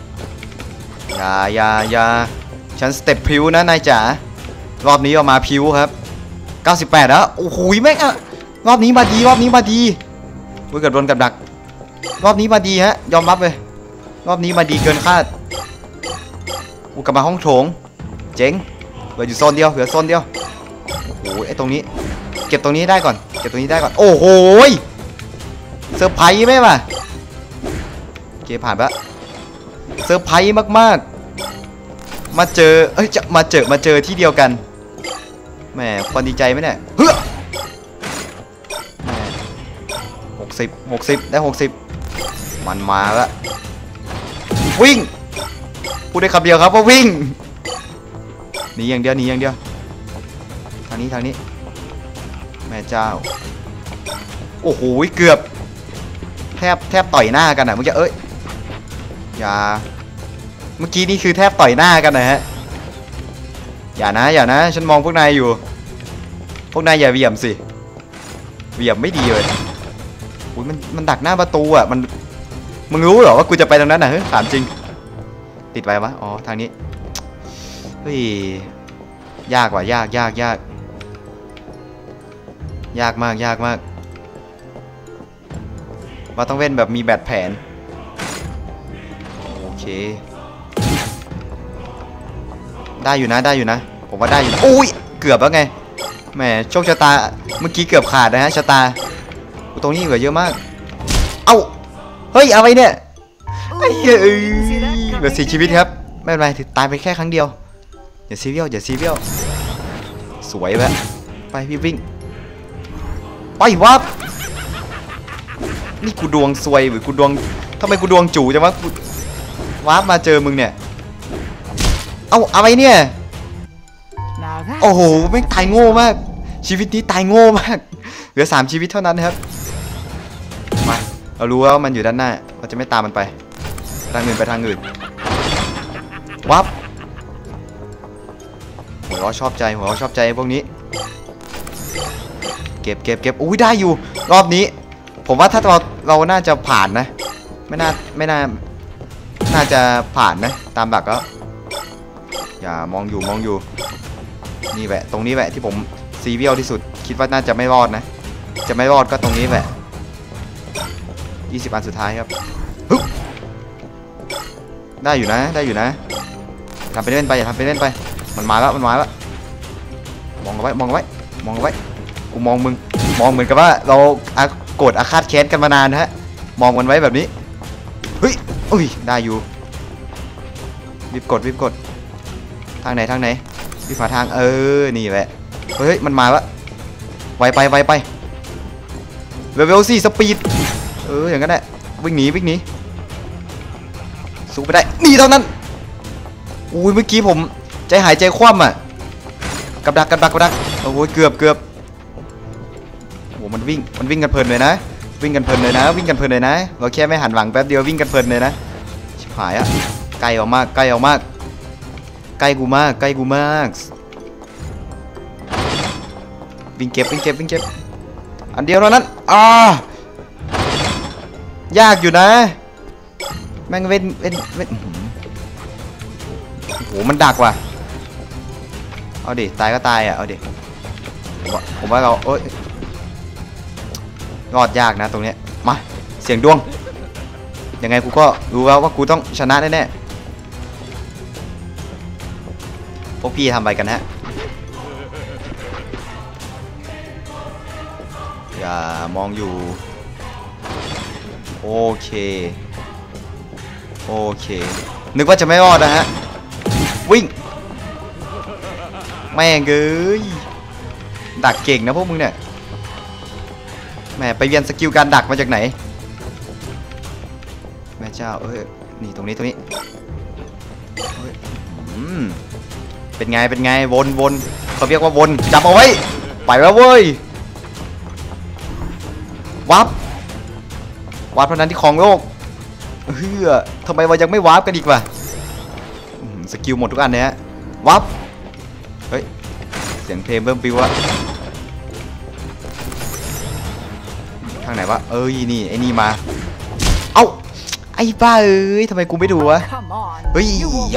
อย่าฉันสเต็ปพิวนะนายจ๋ารอบนี้ออกมาพิวครับ98แล้วโอ้โหแม่งอะรอบนี้มาดีเกิดโดนกับดักรอบนี้มาดีฮะยอมรับเลยรอบนี้มาดีเกินคาดกลับมาห้องโถงเจ๋งเหลืออยู่โซนเดียวโอ้โหไอ้ตรงนี้เก็บตรงนี้ได้ก่อนโอ้โหเซอร์ไพรส์ไหมวะโอเคผ่านไปละเซอร์ไพรส์มากๆมาเจอจะมาเจอที่เดียวกันแหมคนดีใจไหมเนี่ยเฮ้ย60ได้60มันมาแล้ววิ่งพูดได้คำเดียวครับว่าวิ่งหนีอย่างเดียวทางนี้แม่เจ้าโอ้โหเกือบแทบต่อยหน้ากันอ่ะเมื่อกี้อย่าเมื่อกี้นี่คือแทบต่อยหน้ากันนะฮะอย่านะฉันมองพวกนายอยู่พวกนายอย่าเหวี่ยมสิเหวี่ยมไม่ดีเลยอุ้ยมันดักหน้าประตูอ่ะมึงรู้เหรอว่ากูจะไปทางนั้นน่ะถามจริงติดไว้วะอ๋อทางนี้เฮ้ยยากว่ะยากมากว่าต้องเว้นแบบมีแบบแผนโอเคได้อยู่นะผมว่าได้อยู่นะอุ้ยเกือบแล้วไงแหมโชคชะตาเมื่อกี้เกือบขาดนะฮะชะตาตรงนี้เหลือเยอะมากเอ้าเฮ้ยอะไรเนี่ยเหลือ4 ชีวิตครับไม่เป็นไรถือตายไปแค่ครั้งเดียวอย่าซีเรียลสวยแบบไปพี่วิ่งไปวับนี่กูดวงซวยหรือกูดวงทำไมกูดวงจู่จังวะกูวาร์ปมาเจอมึงเนี่ยเอ้าอะไรเนี่ยโอ้โหไม่ตายโง่มากชีวิตนี้ตายโง่มากเหลือ3 ชีวิตเท่านั้นนะครับมาเรารู้ว่ามันอยู่ด้านหน้าเราจะไม่ตามมันไปทางอื่นวับหัวเราะชอบใจพวกนี้เก็บอุ้ยได้อยู่รอบนี้ผมว่าถ้าเราน่าจะผ่านนะไม่น่าจะผ่านนะตามหลักแล้วอย่ามองอยู่นี่แหละตรงนี้แหละที่ผมซีเรียลที่สุดคิดว่าน่าจะไม่รอดนะจะไม่รอดก็ตรงนี้แหละ20 อันสุดท้ายครับได้อยู่นะทำไปเล่นไปอย่าทำไปเล่นไปมันมาแล้วมองเอาไว้กูมองมึงมองเหมือนกับว่าเราโกรธอาฆาตแค้นกันมานานนะฮะมองมันไว้แบบนี้เฮ้ยอุ้ยได้อยู่รีบกดทางไหนรีบหาทางนี่แหละเฮ้ยมันมาแล้วไวไปเลเวล4สปีดอย่างนั้นแหละวิ่งหนีสู้ไปได้นี่เท่านั้นอุ้ยเมื่อกี้ผมใจหายใจคว่ำอ่ะกับดักโอ้ยเกือบโอ้มันวิ่งกันเพลินเลยนะเราแค่ไม่หันหลังแป๊บเดียววิ่งกันเพลินเลยนะชิบหายอ่ะใกล้ออกมากใกล้กูมากวิ่งเก็บอันเดียวเท่านั้นยากอยู่นะแม่งเว้นโอ้โหมันดักว่ะเอาดิตายก็ตายอ่ะเอาดิผมว่าเรารอดยากนะตรงเนี้ยมาเสี่ยงดวงยังไงกูก็รู้แล้วว่ากูต้องชนะแน่ๆพวกพี่ทำอะไรกันฮะอย่ามองอยู่โอเคนึกว่าจะไม่รอดนะฮะวิ่งแม่งเอ้ยดักเก่งนะพวกมึงเนี่ยแม่ไปเรียนสกิลการดักมาจากไหนแม่เจ้านี่ตรงนี้เป็นไงวนเขาเรียกว่าวนจับเอาไว้ไปแล้วเว้ยวับวาร์ปเท่านั้นที่ครองโลกเฮ้ยทำไมเรายังไม่วาร์ปกันอีกวะสกิลหมดทุกอันเนี่ยวาร์ปเฮ้ยเสียงเพลงเริ่มปิวอะทางไหนวะนี่ไอ้นี่มาเอ้าไอ้บ้าทำไมกูไม่ดูวะเฮ้ย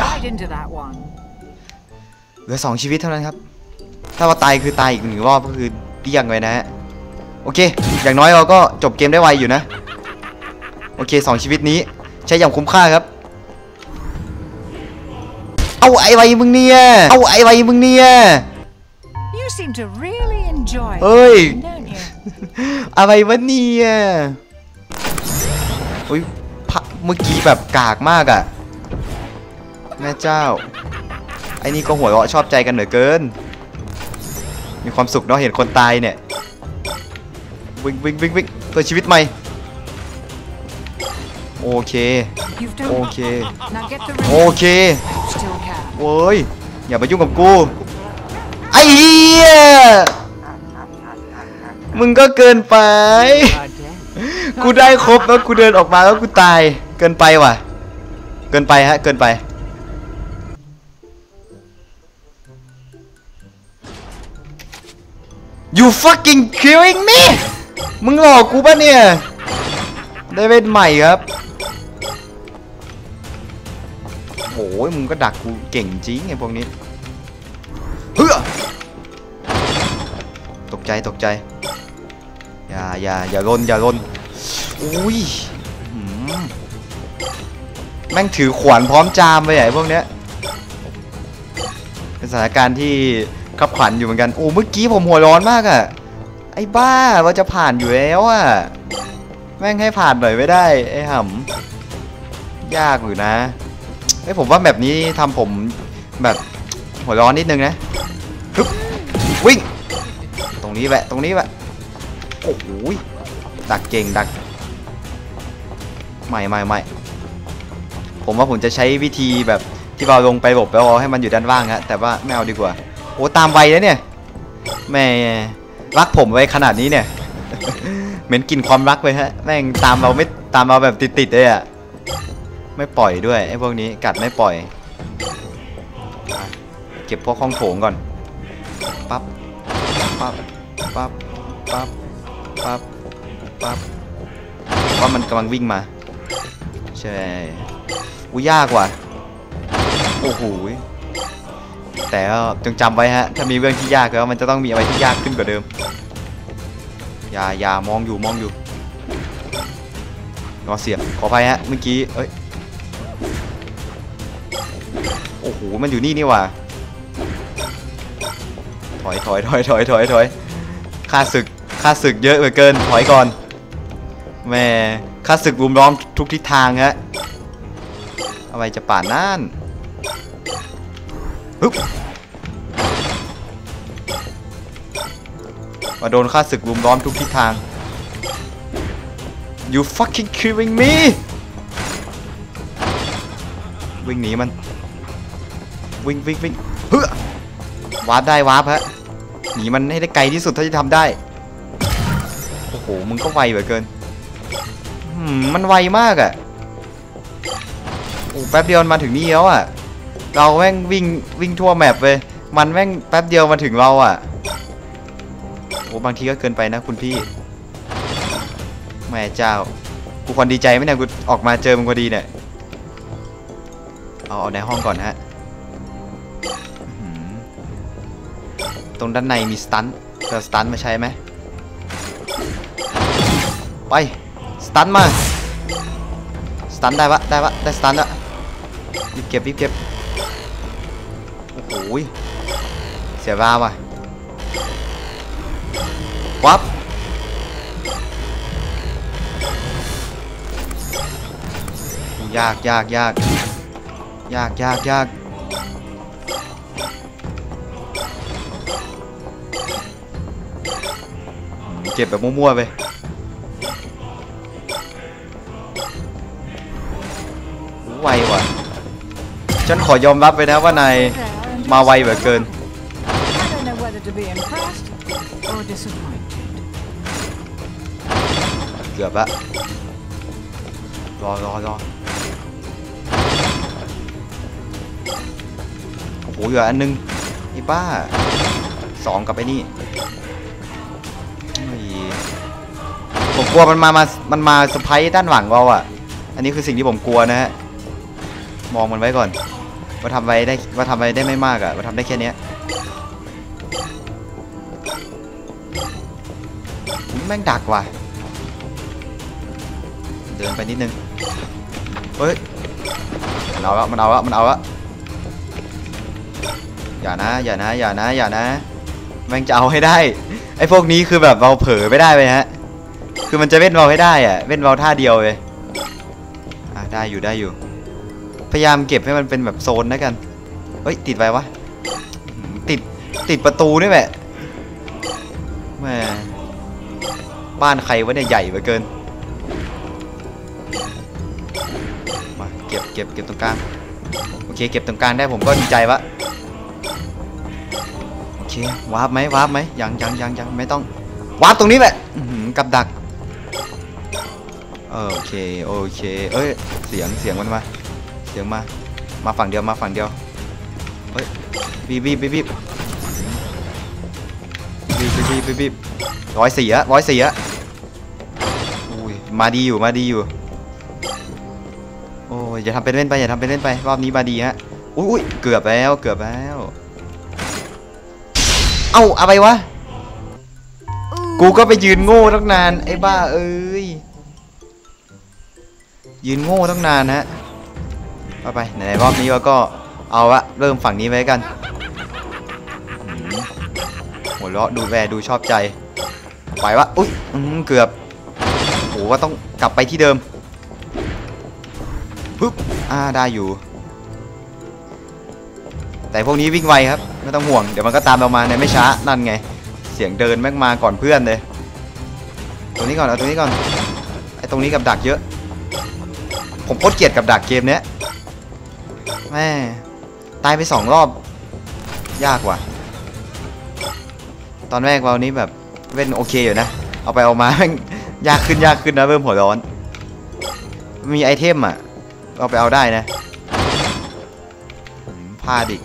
เหลือ2 ชีวิตเท่านั้นครับถ้าว่าตายคือตายอีก1 รอบก็คือเดี้ยงไปนะฮะโอเคอย่างน้อยเราก็จบเกมได้ไวอยู่นะโอเค2 ชีวิตนี้ใช้อย่างคุ้มค่าครับเอาไอ้ไวมึงเนี่ยเฮ้ยอะไรวะเนี่ยโอ้ยเมื่อกี้แบบกากมากอะแม่เจ้าไอ้นี่ก็หัวเราะชอบใจกันเหลือเกินมีความสุขเนาะเห็นคนตายเนี่ยวิ่งตัวชีวิตใหม่โอเคโว้ยอย่ามายุ่งกับกูไอ้เหี้ยมึงก็เกินไปกูได้ครบแล้วกูเดินออกมาแล้วกูตายเกินไปว่ะเกินไปฮะเกินไปYou fucking killing me มึงหลอกกูปะเนี่ยได้เล่นใหม่ครับโอ้ยมึงก็ดักกูเก่งจริงไอ้พวกนี้เฮ้ยตกใจอย่าลนอุ้ยแม่งถือขวานพร้อมจามไปไอ้พวกเนี้ยเป็นสถานการณ์ที่ขับขันอยู่เหมือนกันโอ้เมื่อกี้ผมหัวร้อนมากอะไอ้บ้าว่าจะผ่านอยู่แล้วอะแม่งให้ผ่านหน่อยไม่ได้ไอ้ห่ำยากอยู่นะไอ้ผมว่าแบบนี้ทำผมแบบหัวร้อนนิดนึงนะวิ่งตรงนี้แหละโอ้โหดักเก่งดักไม่ผมว่าผมจะใช้วิธีแบบที่เราลงไปหลบแล้วให้มันอยู่ด้านล่างฮะแต่ว่าไม่เอาดีกว่าโอ้ตามไวแล้วเนี่ยแม่รักผมไว้ขนาดนี้เนี่ย เหม็นกินความรักไปฮะแม่งตามเราแบบติดเลยอ่ะไม่ปล่อยด้วยไอ้พวกนี้กัดไม่ปล่อยเก็บพวกห้องโถงก่อนปั๊บว่ามันกำลังวิ่งมาใช่ยากว่ะโอ้โหแต่จงจำไว้ฮะถ้ามีเรื่องที่ยากแล้วมันจะต้องมีอะไรที่ยากขึ้นกว่าเดิมอย่ามองอยู่รอเสียบขออภัยฮะเมื่อกี้โอ้โหมันอยู่นี่ว่ะถอยค่าศึกเยอะเหลือเกินถอยก่อนแม่ค่าศึกรุมล้อมทุกทิศทางฮะอะไรจะป่านนั่นฮึบมาโดนค่าศึกรุมล้อมทุกทิศทาง You fucking killing me วิ่งหนีมันวิ่งเฮ้ยวาร์ปได้วาร์ปฮะหนีมันให้ได้ไกลที่สุดเท่าที่ทำได้โอ้โหมึงก็ไวเหลือเกินมันไวมากอะโอ้แป๊บเดียวมาถึงนี่แล้วอะเราแม่งวิ่งทั่วแมปเลยมันแม่งแป๊บเดียวมาถึงเราอะโอ้บางทีก็เกินไปนะคุณพี่แม่เจ้ากูควรดีใจไหมเนี่ยกูออกมาเจอมึงพอดีเนี่ยเอาในห้องก่อนฮะตรงด้านในมีสตันเจอสตันมาใช้ไหมไปสตันมาสตันได้ปะได้สตันละรีบเก็บโอ้โหเสียเวลาว่ะวับยากเก็บแบบมั่วๆไปไวว่ะฉันขอยอมรับไปนะว่านายมาไวแบบเกินเกือบละรอโอ้โหเหลืออันนึงไอ้บ้า2กับไอ้นี่ผมกลัวมันมาสไปร์ด้านหลังเราอ่ะอันนี้คือสิ่งที่ผมกลัวนะฮะมองมันไว้ก่อนว่าทำไว้ได้ไม่มากอ่ะว่าทำได้แค่นี้แม่งดักว่ะเดินไปนิดนึงเฮ้ยมันเอาละอย่านะแม่งจะเอาให้ได้ไอ้พวกนี้คือแบบเราเผลอไม่ได้เลยฮะคือมันจะเว้นเราให้ได้อะเว้นเราท่าเดียวเลยได้อยู่พยายามเก็บให้มันเป็นแบบโซนแล้วกันเฮ้ยติดไว้วะติดประตูนี่แหละแม่บ้านใครวะเนี่ยใหญ่เหลือเกินมาเก็บตรงกลางโอเคเก็บตรงกลางได้ผมก็ดีใจวะโอเควาร์ปไหมยังไม่ต้องวาร์ปตรงนี้แหละกับดักโอเคเอ้ยเสียงมันมาฝั่งเดียวเฮ้ยบีบร้อยสี่อะอุ้ยมาดีอยู่โอ้ยอย่าทำเป็นเล่นไปรอบนี้มาดีฮะอุ้ยเกือบแล้วเอ้าอะไรวะกูก็ไปยืนโง่ตั้งนานไอ้บ้าเอ้ยยืนโง่ตั้งนานฮะไปไหนรอบนี้เราก็เอาละเริ่มฝั่งนี้ไว้กันหัวเราะดูชอบใจไปวะอุ๊ยเกือบโหว่าต้องกลับไปที่เดิมปึ๊บได้อยู่แต่พวกนี้วิ่งไวครับไม่ต้องห่วงเดี๋ยวมันก็ตามเรามาในไม่ช้านั่นไงเสียงเดินแม่งมาก่อนเพื่อนเลยตรงนี้ก่อนเอาตรงนี้ก่อนไอ้ตรงนี้กับดักเยอะผมโคตรเกลียดกับดักเกมเนี้ยแม่ตายไป2 รอบยากว่ะตอนแรกเรานี้แบบเว้นโอเคอยู่นะเอาไปเอามาแม่งยากขึ้นนะเริ่มหัวร้อนมีไอเทมอ่ะเอาไปเอาได้นะพลาดอีก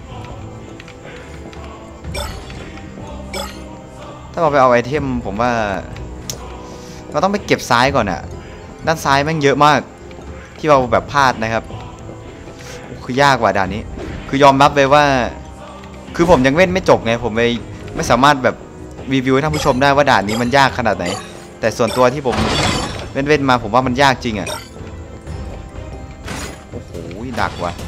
ถ้าเราไปเอาไอเทมผมว่าเราต้องไปเก็บซ้ายก่อนอ่ะด้านซ้ายแม่งเยอะมากที่เราแบบพลาดนะครับคือยากกว่าด่านนี้คือยอมรับเลยว่าคือผมยังเล่นไม่จบไงผมเลยไม่สามารถแบบรีวิวให้ท่านผู้ชมได้ว่าด่านนี้มันยากขนาดไหนแต่ส่วนตัวที่ผมเล่นมาผมว่ามันยากจริงอ่ะโอ้โหดักว่ะ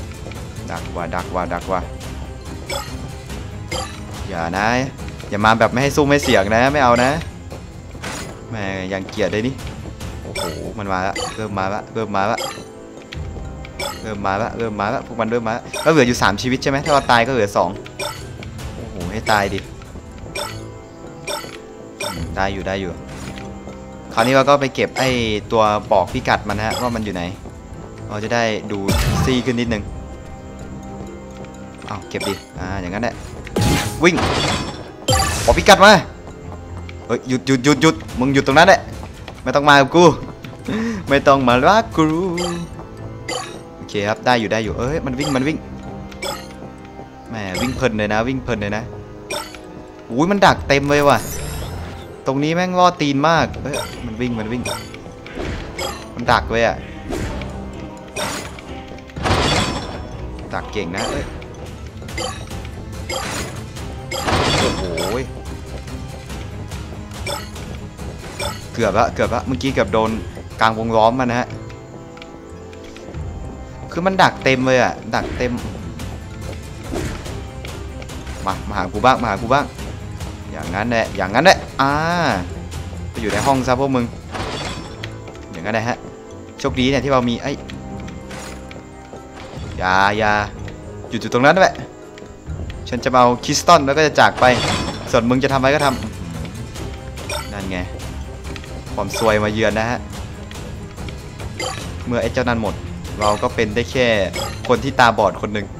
อย่านะอย่ามาแบบไม่ให้สู้ไม่เสี่ยงนะไม่เอานะแม่ยังเกลียดเลยนี่โอ้โหมันมาละเริ่มมาละพวกมันเริ่มมาก็เหลืออยู่3 ชีวิตใช่ไหมถ้าเราตายก็เหลือ2โอ้โหให้ตายดิได้อยู่คราวนี้เราก็ไปเก็บไอ้ตัวบอกพิกัดมันฮะว่ามันอยู่ไหนเราจะได้ดูซีขึ้นนิดนึงเอาเก็บดิอย่างนั้นแหละวิ่งบอกพิกัดมาเฮ้ยหยุดมึงหยุดตรงนั้นแหละไม่ต้องมากับกูไม่ต้องมารักกูโอเคครับได้อยู่เอ้ยมันวิ่งแหมวิ่งเพลินเลยนะอุ้ยมันดักเต็มเลยว่ะตรงนี้แม่งล่อตีนมากเอ้ยมันวิ่งมันดักเลยอ่ะดักเก่งนะเอ้ยโอ้โหเกือบละเมื่อกี้เกือบโดนกลางวงล้อมมันนะฮะคือมันดักเต็มเลยอ่ะดักเต็มมาหากูบ้างอย่างนั้นแหละไปอยู่ในห้องซะพวกมึงอย่างนั้นแหละฮะโชคดีเนี่ยที่เรามีไอ้อย่าหยุดอยู่ตรงนั้นแหละฉันจะเอาคริสตัลแล้วก็จะจากไปส่วนมึงจะทำอะไรก็ทำนั่นไงความซวยมาเยือนนะฮะเมื่อไอ้เจ้านั้นหมดเราก็เป็นได้แค่คนที่ตาบอดคนหนึ่ง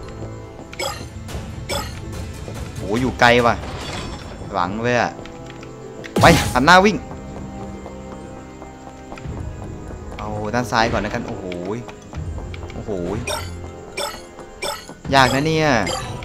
โหอยู่ไกลว่ะหลังเลยอะไปหันหน้าวิ่งเอาด้านซ้ายก่อนนะกันโอ้โหโอ้โหยากนะเนี่ย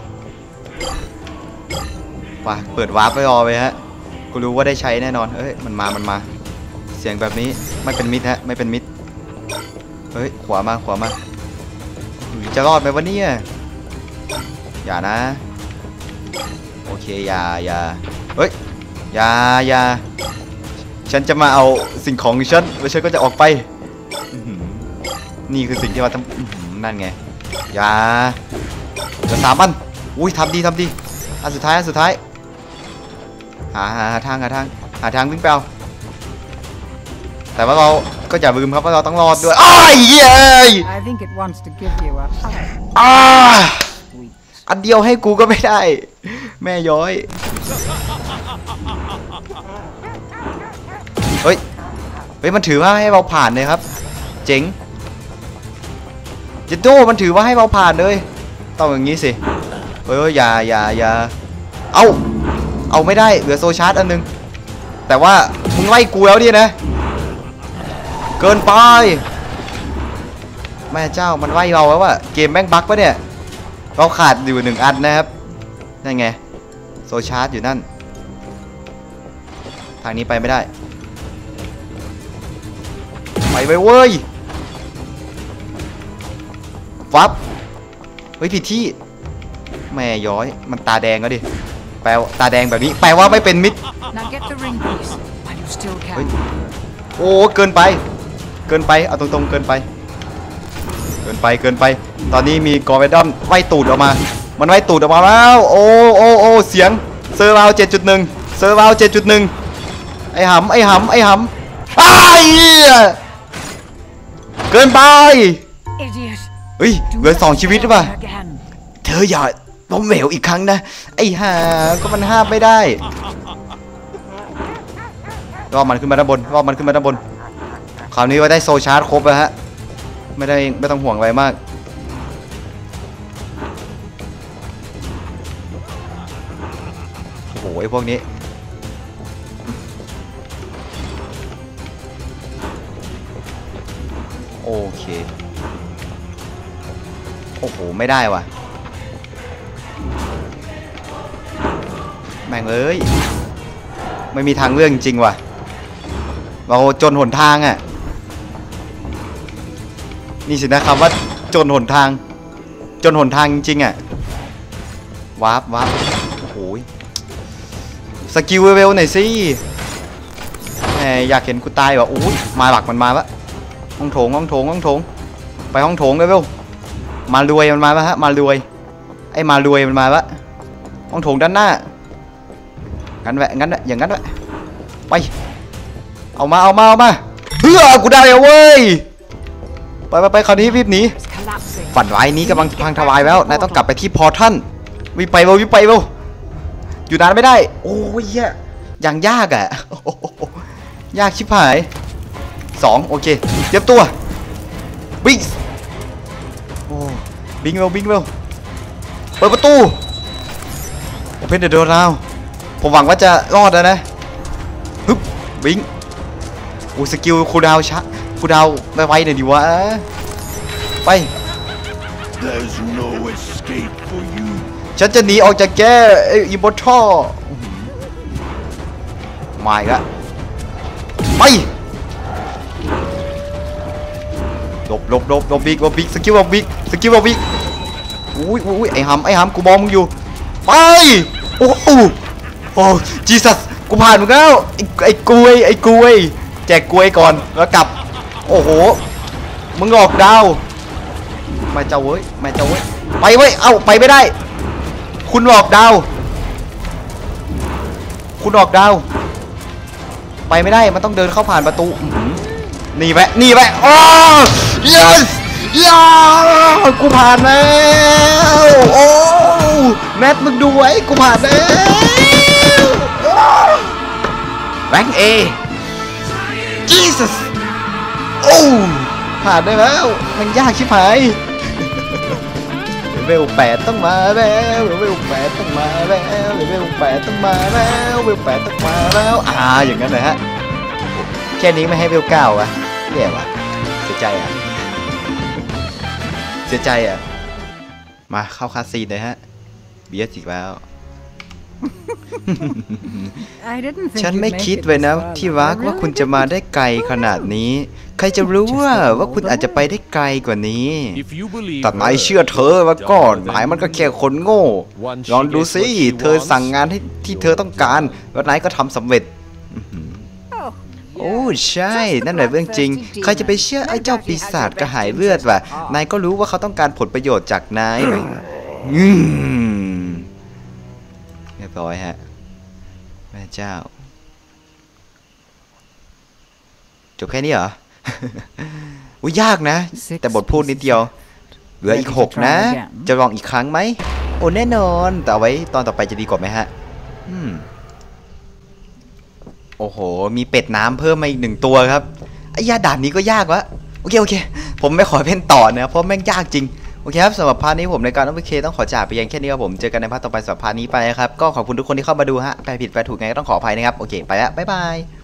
ไปเปิดวาร์ปไปรอไปฮะกูรู้ว่าได้ใช้แน่นอนเอ้ยมันมาเสียงแบบนี้ไม่เป็นมิตรฮะไม่เป็นมิตรเฮ้ยขวามาจะรอดไหมวะเนี่ยอย่านะโอเคอย่าเฮ้ยอย่าฉันจะมาเอาสิ่งของฉันแล้วฉันก็จะออกไปนี่คือสิ่งที่เราทำนั่นไงอย่าจะ3 อันอุ้ยทำดีอันสุดท้ายหาทางวิ่งไปเอาแต่ว่าเราก็อย่าลืมครับว่าเราต้องรอดด้วยอ้ายเย้ย I think it wants to give you a อันเดียวให้กูก็ไม่ได้แม่ย้อยเฮ้ยมันถือว่าให้เราผ่านเลยครับเจ๋งเจโดมันถือว่าให้เราผ่านเลยต้องอย่างนี้สิเฮ้ยอย่าเอาไม่ได้เหลือโซชาร์จอันนึงแต่ว่ามึงไล่กูแล้วดินะเกินไปแม่เจ้ามันไล่เราแล้วว่ะเกมแม่งบั๊กปะเนี่ยเราขาดอยู่1 อันนะครับนั่นไงโซชาร์จอยู่นั่นทางนี้ไปไม่ได้ไปเว้ยฟับเฮ้ยผิดที่แม่ย้อยมันตาแดงก็ดิแปลตาแดงแบบนี้แปลว่าไม่เป็นมิตรเฮ้ยโอ้เกินไปเอาตรงๆเกินไปตอนนี้มีกอร์เวดอนไล่ตูดออกมามันไล่ตูดออกมาแล้วโอ้เสียงเซอร์ราว 7.1 ไอ้หำเกินไปเฮ้ยเหลือ2 ชีวิตหรือเปล่าเธออย่าล้มเหลวอีกครั้งนะไอ้ห่าก็มันห้ามไม่ได้รอบมันขึ้นมาด้านบนคราวนี้ว่าได้โซชาร์จครบแล้วฮะไม่ต้องห่วงอะไรมากโอ้โหไอ้พวกนี้โอเคโอ้โหไม่ได้ว่ะแม่งเอ้ยไม่มีทางเลือกจริงๆว่ะเราจนหนทางอ่ะนี่สินะครับว่าจนหนทางจริงๆอ่ะวาร์ปโอ้โหสกิลเวลหน่อยสิแหมอยากเห็นกูตายว่ะโอ้ยมาหลักมันมาละห้องโถงไปห้องโถงเร็วมารวยมันมาละฮะมารวยมันมาละห้องโถงด้านหน้างั้นแหละอย่างนั้นแหละไปเอามาเฮ้ยกูได้แล้วเว้ยไปคราวนี้รีบหนีฝันร้ายนี้กำลังพังทลายแล้วนายต้องกลับไปที่พอร์ทัลวิ่งไปเร็วอยู่นานไม่ได้โอ้ยอย่างยากอ่ะยากชิบหาย2โอเคเตรียมตัววิ่งโอ้วิ่งเร็วเปิดประตูโอเพนเดอะโดร์nowผมหวังว่าจะรอดนะฮึบวิ่งโอ้สกิลคูดาวไปไวหน่อยดิวะไปฉันจะหนีออกจากแกอิมมอร์ทัลมาอีกแล้วไปหลบบิ๊กสกิลบิ๊กอุ้ยไอ้หำกูมองมึงอยู่ไปโอ้จีซัสกูผ่านมึงแล้วไอ้กล้วยแจกกล้วยก่อนแล้วกลับโอ้โหมึงออกดาวมาเจ้าเว้ยไปเว้ยเอ้าไปไม่ได้คุณออกดาวไปไม่ได้มันต้องเดินเข้าผ่านประตูนี่แวะโอ้ yes กูผ่านแล้วโอ้แมทมึงดูไว้กูผ่านแล้วแบงค์ A Jesus โอ้ผ่านได้แล้วมันยากชิบหายเวล8ต้องมาแล้วเวล8ต้องมาแล้วเวล8ต้องมาแล้วเวล8ต้องมาแล้วอย่างนั้นเลยฮะแค่นี้ไม่ให้เวล9อ่ะแย่ว่ะใจอ่ะเสียใจอ่ะมาเข้าคาซีนเลยฮะเบียร์อีกแล้ว ฉันไม่คิดไว้นะที่รักว่าคุณจะมาได้ไกลขนาดนี้ใครจะรู้ว่าคุณอาจจะไปได้ไกลกว่านี้แต่นายเชื่อเธอมาก่อนนายมันก็แค่คนโง่ลองดูสิเธอสั่งงานที่เธอต้องการแล้วนายก็ทำสำเร็จโอ้ใช่นั่นแหละเรื่องจริงใครจะไปเชื่อไอ้เจ้าปีศาจกระหายเลือดวะนายก็รู้ว่าเขาต้องการผลประโยชน์จากนายเรียบร้อยฮะแม่เจ้าจบแค่นี้เหรอ อุ้ยยากนะ แต่บทพูดนิดเดียวเหลืออีก6นะจะลองอีกครั้งไหมโอ้แน่นอนแต่เอาไว้ตอนต่อไปจะดีกว่าไหมฮะโอ้โหมีเป็ดน้ำเพิ่มมาอีก1ตัวครับไอ้ยาด่านนี้ก็ยากวะโอเคผมไม่ขอเพ่นต่อนะเพราะแม่งยากจริงโอเคครับสำหรับพาร์ทนี้ผมในการโอเคต้องขอจากไปยังแค่นี้ครับผมเจอกันในพาร์ทต่อไปสำหรับพาร์ทนี้ไปครับก็ขอบคุณทุกคนที่เข้ามาดูฮะแปลผิดแปลถูกไงก็ต้องขออภัยนะครับโอเคไปแล้วบ๊ายบาย